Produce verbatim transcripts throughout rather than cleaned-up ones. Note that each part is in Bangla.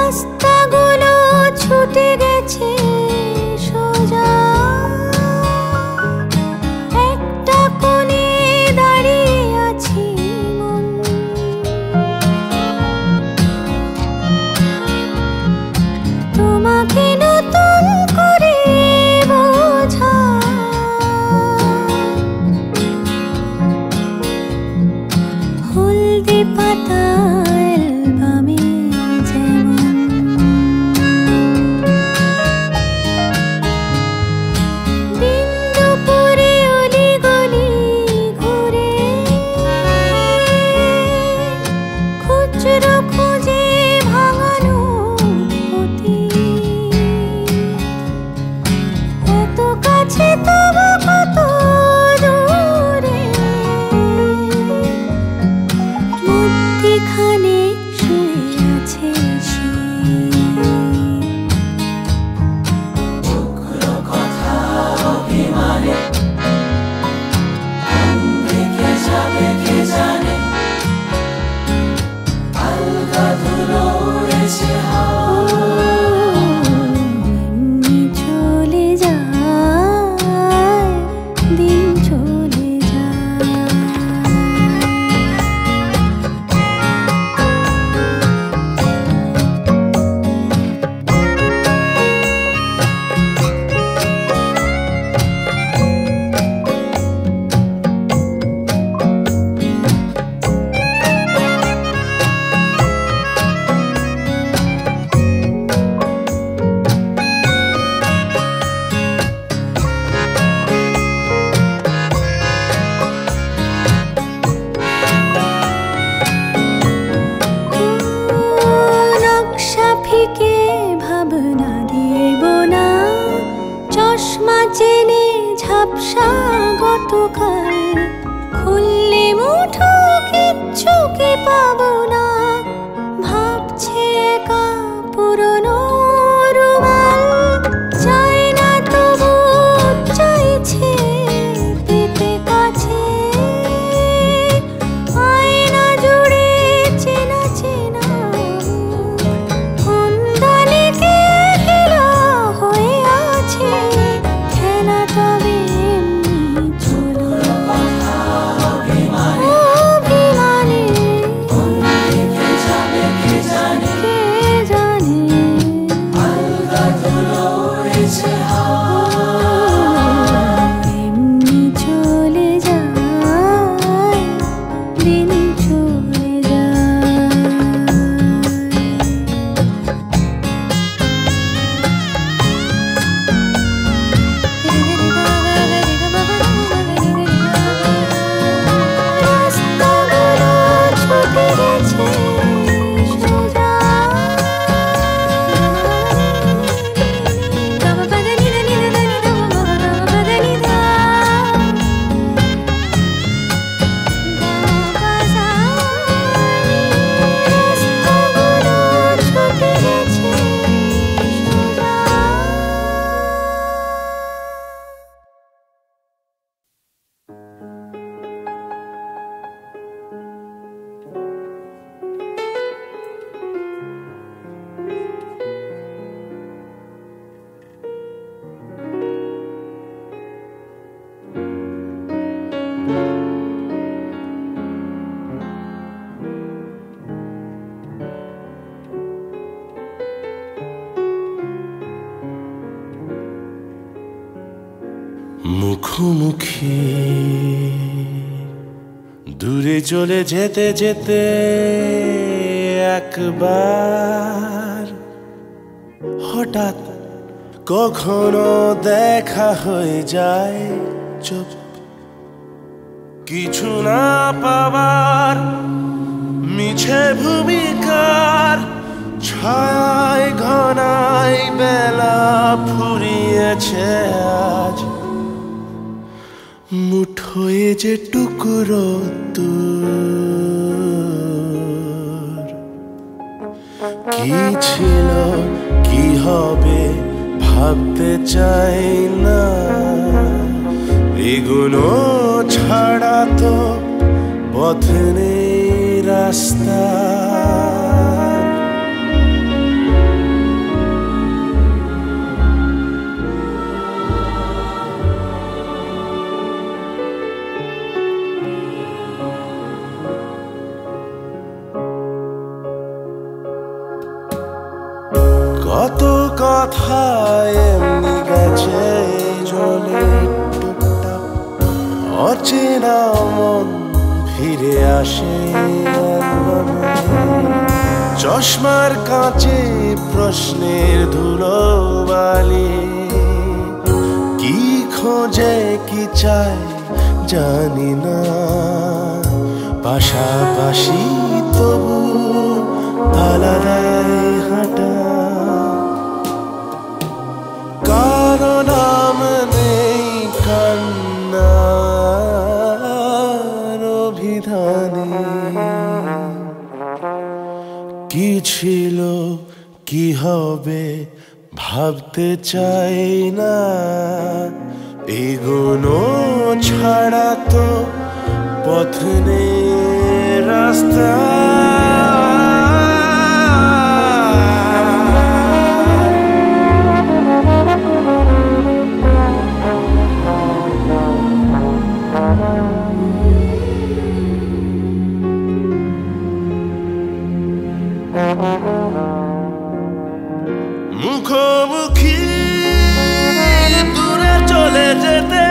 রাস্তাগুলো ছুটে গেছে সোজা, একটা কোণে দাঁড়িয়ে আছি মন। তোমাকে নতুন করে বোঝা, হলদে পাতা অ্যালবামে যেমন, দিন দুপুরে অলিগলি ঘুরে খুচরো খুঁজে ভাঙানো অতীত, এত কাছে তবু কত দূরে, মধ্যিখানে শুয়ে আছে সে। টুকরো কথা অভিমানে কোন দিকে যাবে কে জানে, আলগা ধুলো উড়েছে এমনি চলে যায়, দিন চলে যায়। নকশা ফিকে ভাবনা দেব না, চশমা চেনে ঝাপসা গতকাল, খুললে মুঠো কিচ্ছু কি পাবো না, ভাবছে একা পুরনো রুমাল, চায় না তবু চাইছে পেতে কাছে, আয়না জুড়ে চেনা চেনা মুখ, কোন দানে কে একলা হয়ে আছে, খেলা তবে এমনি চলে অভিমানে অভিমানে, কোন দিকে যাবে কে জানে, কে জানে, আলগা ধুলো উড়েছে এমনি চলে যায়, দিন চলে যায়। রাস্তাগুলো ছুটে গেছে সোজা, রাস্তাগুলো ছুটে গেছে সোজা। মুখোমুখি দূরে চলে যেতে যেতে একবার হঠাৎ কখনো দেখা হয়ে যায় চুপ, কিছু না পাওয়ার মিছে ভূমিকার ছায় ঘনায় বেলা ফুরিয়েছে আজ, মুঠোয় যে টুকরো তোর, কি ছিল কি হবে ভাবতে চাই না, এগুলো ছাড়া তো পথ নেই রাস্তা। কত কথা এমনি গেছে জলে টুকটাক, অচেনা মন ফিরে আসে অ্যালবামে। চশমার কাঁচে প্রশ্নের ধুলো বালি, কি খোঁজে কি চায় জানি না, পাশাপাশি তবু আলাদাই হাঁটা। কারো নাম নেই কান্নার অভিধানে, কি ছিল কি হবে ভাবতে চাই না, এগোনো ছাড়া তো পথ নেই রাস্তা। মুখোমুখি দূরে চলে যেতে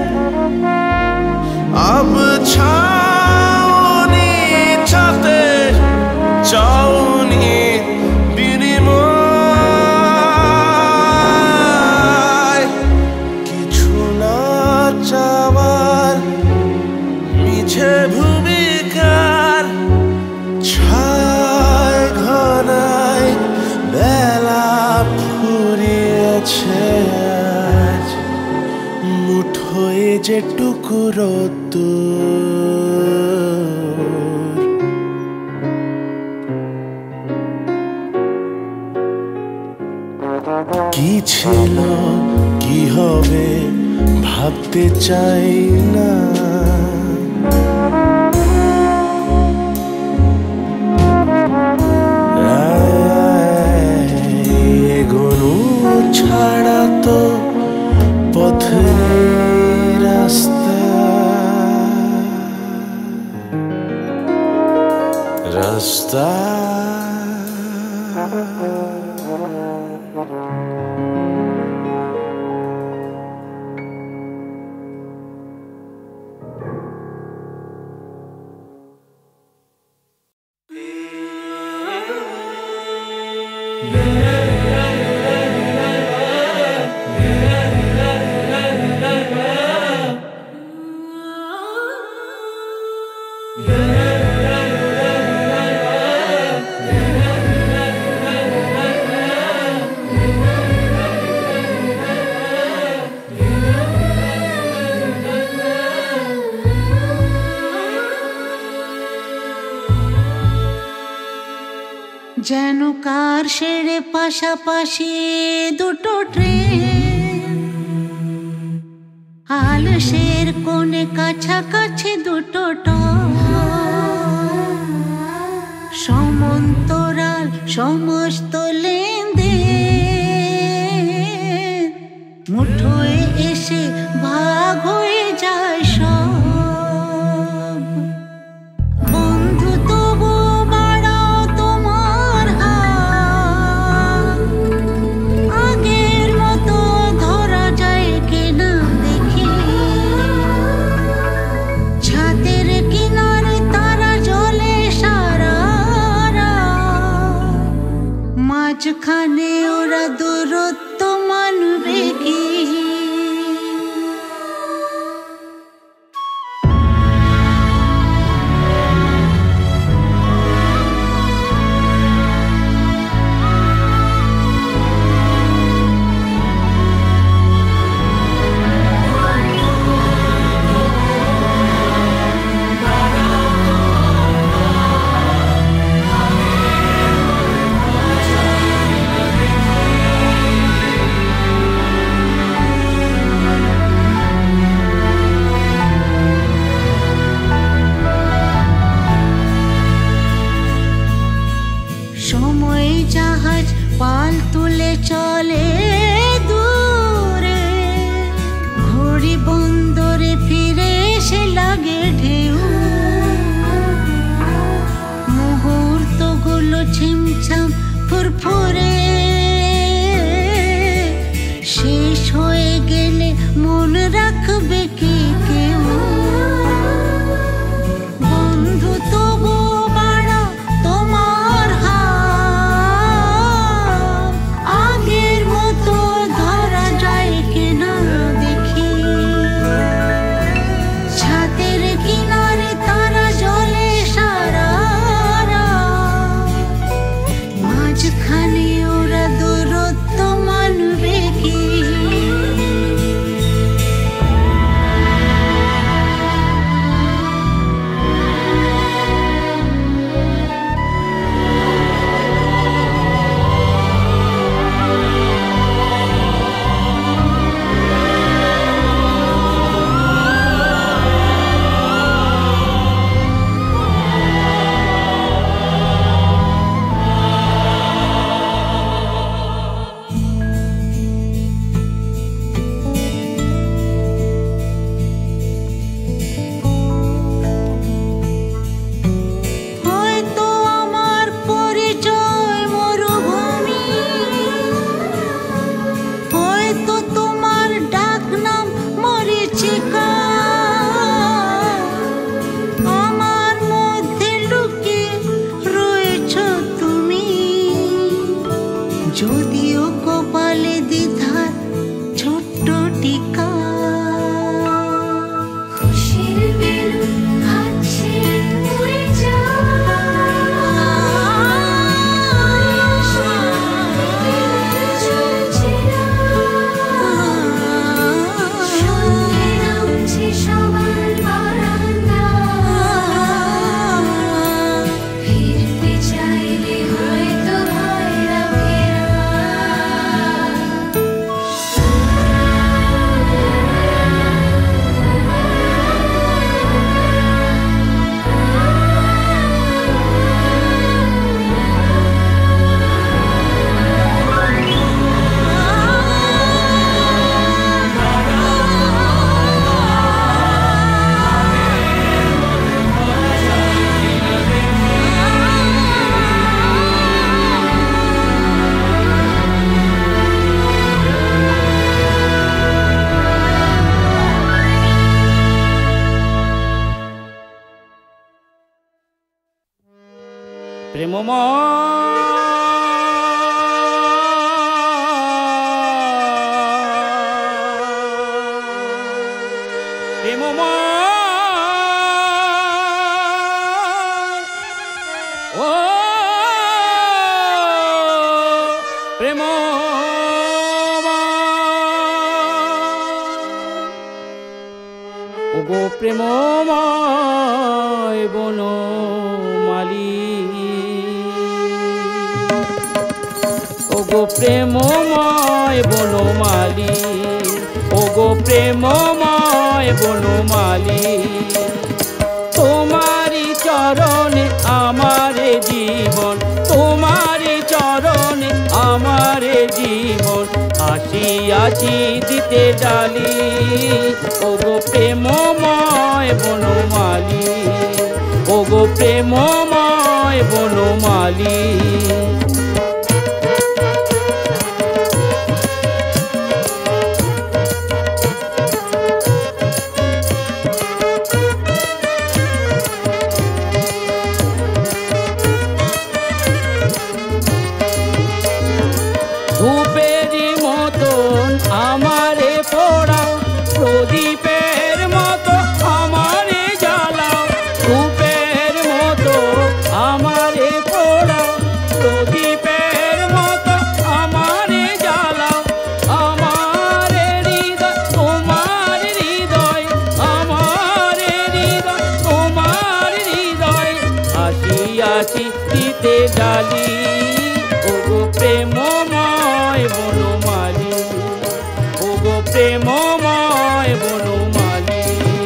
আব ছাউনি ছাতে চাউনি বিনিময়, কিছু না চাওয়ার মিছে ভূমিকার ছায় ঘনায় বেলা ফুরিয়েছে আজ, মুঠোয় যে টুকরো তোর, কি ছিল কি হবে ভাবতে চাই না, এগোনো ছাড়া তো পথ নেই রাস্তা। রাস্তা যেন কার সেরে পাশাপাশি দুটো ট্রেন, আলসের কোণে কাছাকাছি দুটো ট্রেন, সমান্তরাল সমস্ত লেনদেন, মুঠোয় এসে ভাগ হয়ে যায় সব। বন্ধু তবু বাড়াও তোমার হাত, আগের মতো ধরা যায় কিনা দেখি, ছাদের কিনারে তারা জ্বলে সারা রাত, মাঝখানে ওরা দূরত্ব মানবে কি? সময় জাহাজ পাল তুলে চলে দূরে, ঘড়ি বন্দরে ফিরে এসে লাগে ঢেউ, মুহূর্তগুলো ছিমছাম ফুরফুরে ওগো প্রেমময় বনমালী, ওগো প্রেমময় বনমালী, ওগো প্রেমময় বনমালী, তোমারি চরণে আমার জীবন, তোমারি চরণে আমার জীবন, আসিয়াছি দিতে ডালি। ওগো প্রেমময় বনমালী, ওগো প্রেমময় বনমালী, ধূপেরই মতন আমারে পোড়াও, প্রদীপের মতো আমারে জ্বালাও, ধূপের মতো আমারে পোড়াও, প্রদীপের মতো আমারে জ্বালাও, আমার হৃদয় তোমার হৃদয়, আমার হৃদয় তোমার হৃদয়, আসিয়াছি দিতে ডালি। ওগো প্রেমময় বনমালী, ওগো প্রেমময় বনমালী,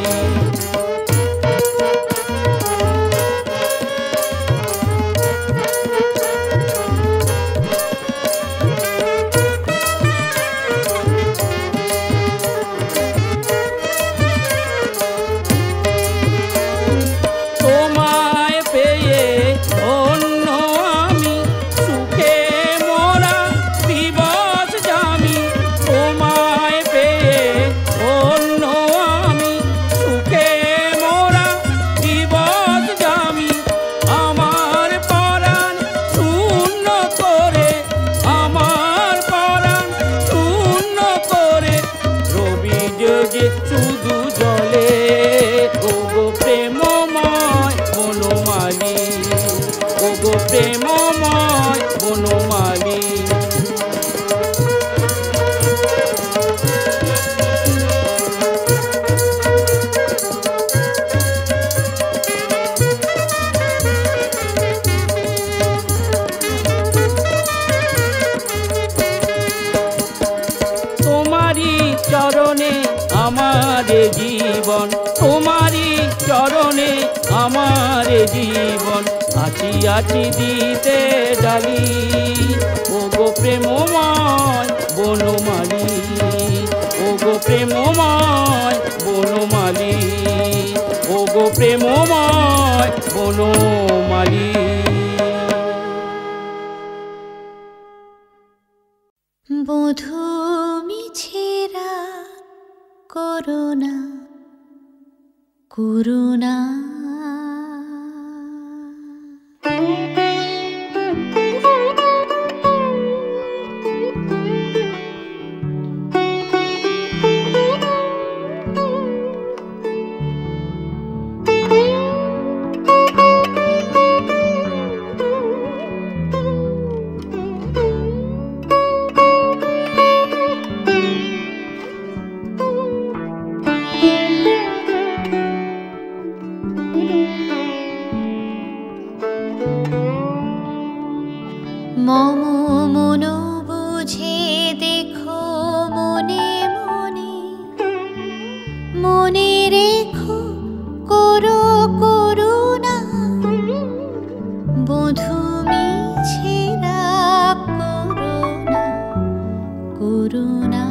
তোমায় পেয়ে ধন্য আমি, সুখে মোরা বিবশ জামি, তোমায় পেয়ে ধন্য আমি, সুখে মোরা বিবশ জামি, আমার পরাণ শূন্য করে, আমার পরাণ শূন্য করে, রবি যোগে শুধু জলে। ওগো প্রেমময় বনমালী, ওগো প্রেমময় বনমালী, তোমারি চরণে আমার জীবন, তোমারি চরণে আমার জীবন, আসিয়াছি দিতে ডালি। ওগো প্রেমময় বনমালী, ওগো প্রেমময় বনমালী, ওগো প্রেমময় বনমালী। বধূ মিছেরা করুণা করুণা, মম মন বুঝে দেখো মনে মনে, মনে রেখো করো করুণা, বধূ মিছেরা করুণা করুণা।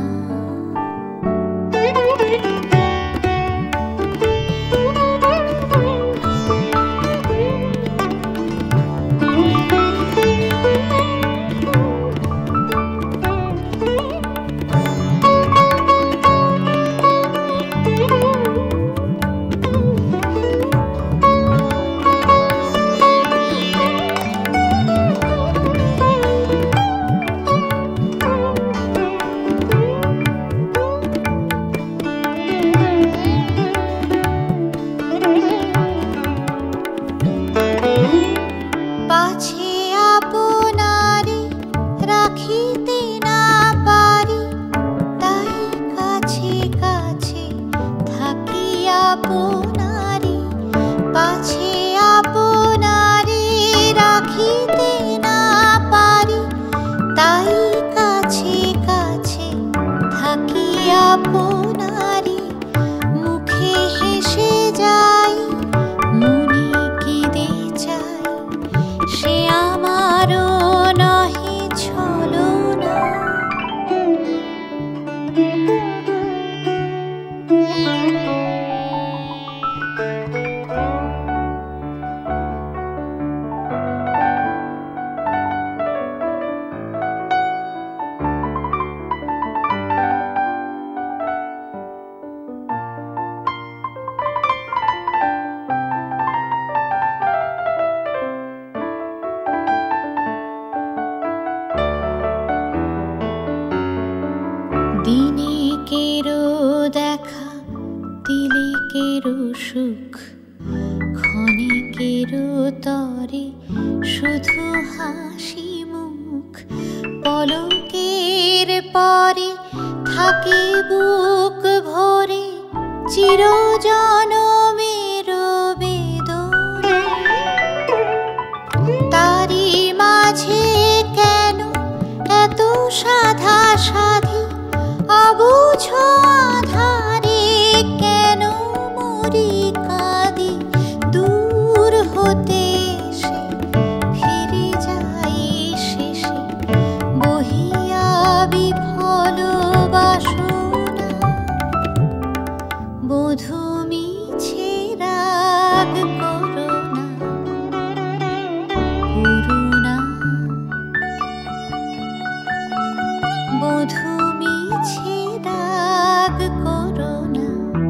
চিরতরে শুধু হাসি মুখ, পলকের পরে থাকে বুক ভরে চিরজনমের বেদনা। তারি মাঝে কেন এত সাধা সাধি, অবুঝ আধারে কেন মরি কাঁদি, দূর হতে এসে ফিরে যাই শেষে বহিয়া বিফল বাসনা। বধূ মিছে রাগ করো না, করুণা। বধূ মিছে রাগ করো না।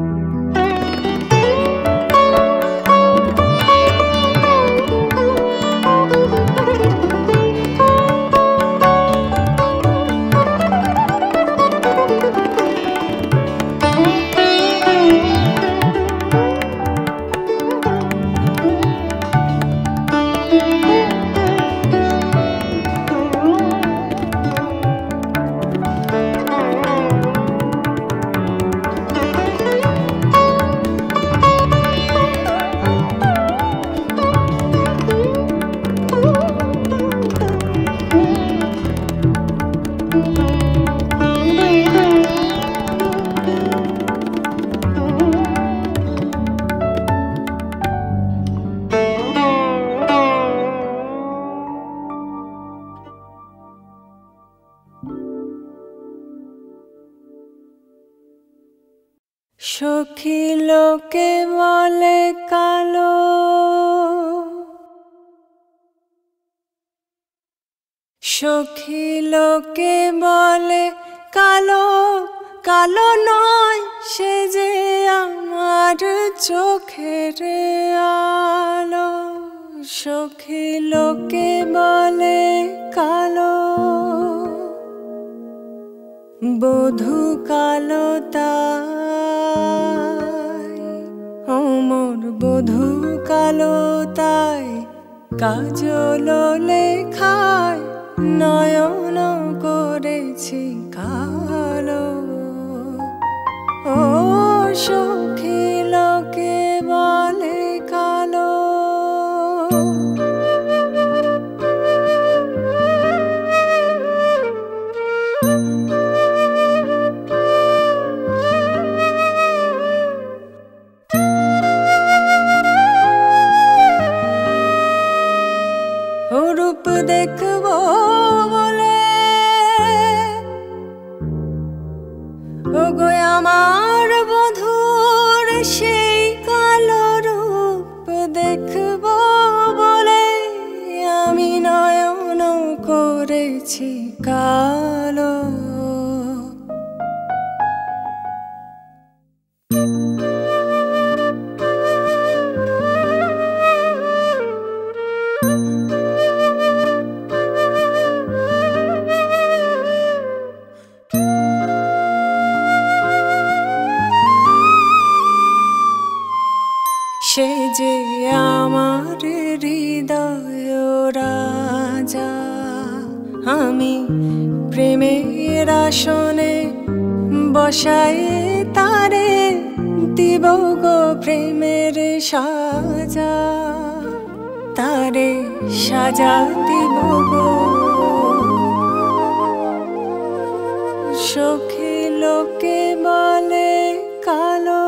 সখী লোকে বলে কালো, সখী লোকে বলে কালো, কালো নয় সে যে আমার চোখের আলো। সখী লোকে বলে কালো, বধূ কালো তাই, অমর বধূ কালো তাই, কাজল লেখায় নয়ন করেছি কালো। ও সখী লোকে বলে কালো। রূপ দেখবো বলে ওগো আমার বধূর সেই কালো রূপ দেখবো বলে আমি নয়ন করেছি কালো। সে যে আমার হৃদয় রাজা, আমি প্রেমের আসনে বসাই তারে দিব গো প্রেমের সাজা, তারে সাজা দিব গো। সখী লোকে বলে কালো।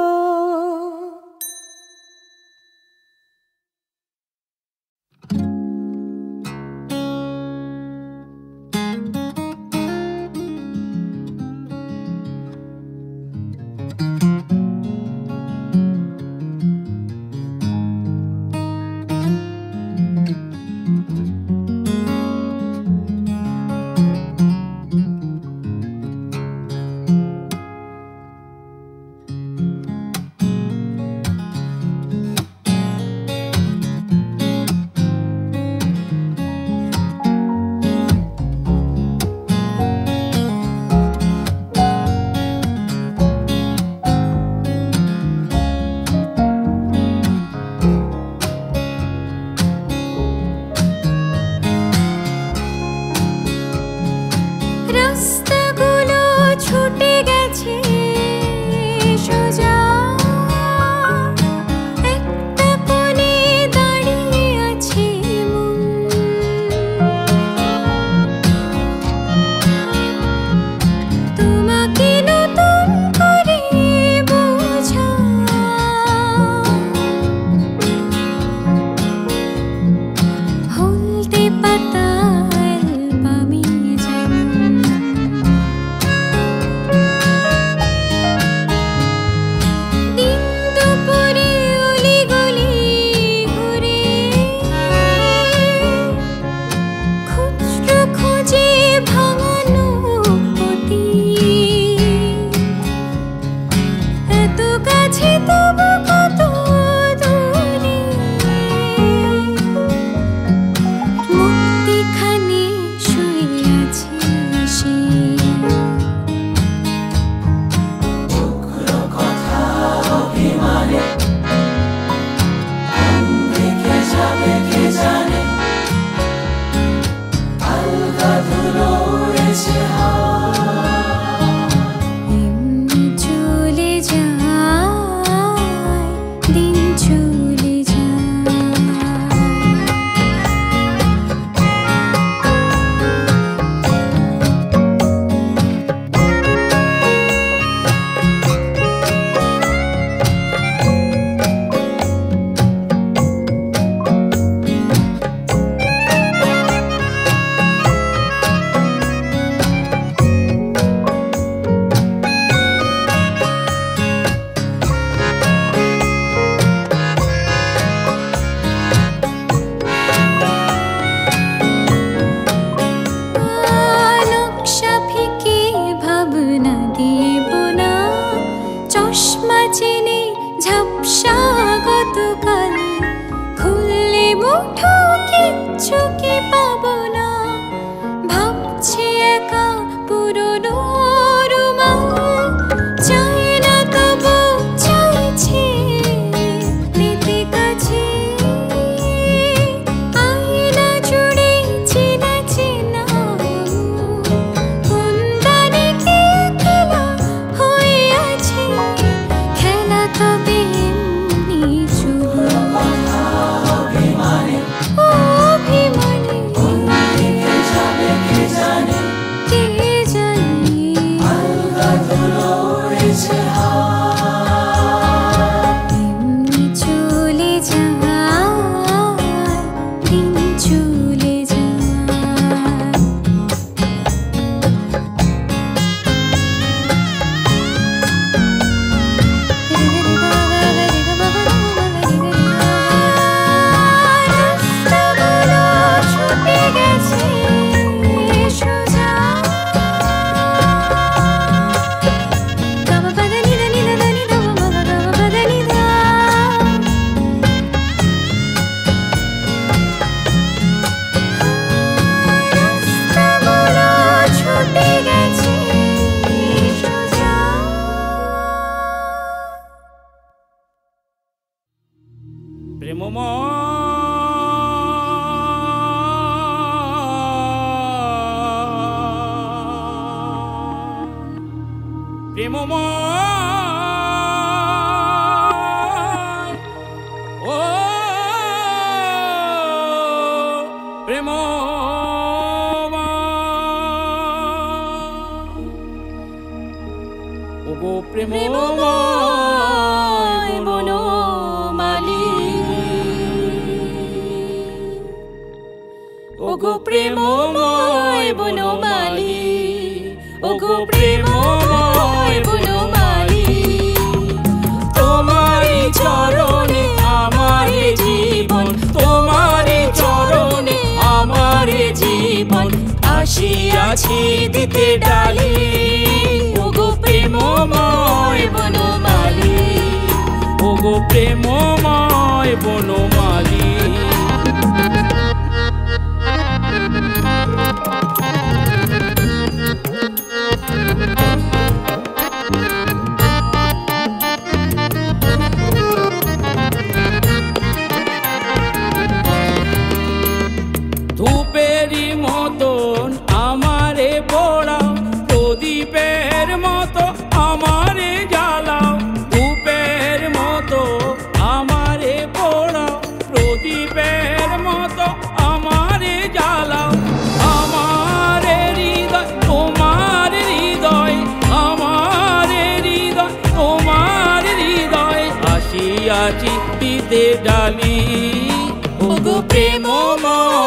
ডালি ওগো প্রেমময়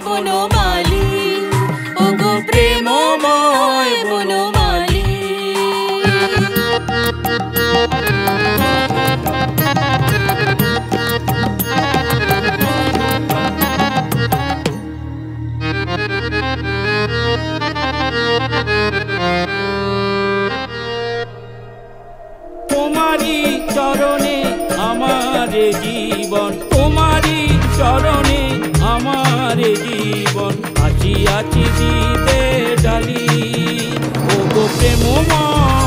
বনমালী, ওগো প্রেমময় বনমালী। তোমারি চরণে আমার জীবন, তোমারি চরণে আমার জীবন, আছি আছি দিতে ডালি, ওগো প্রেমময়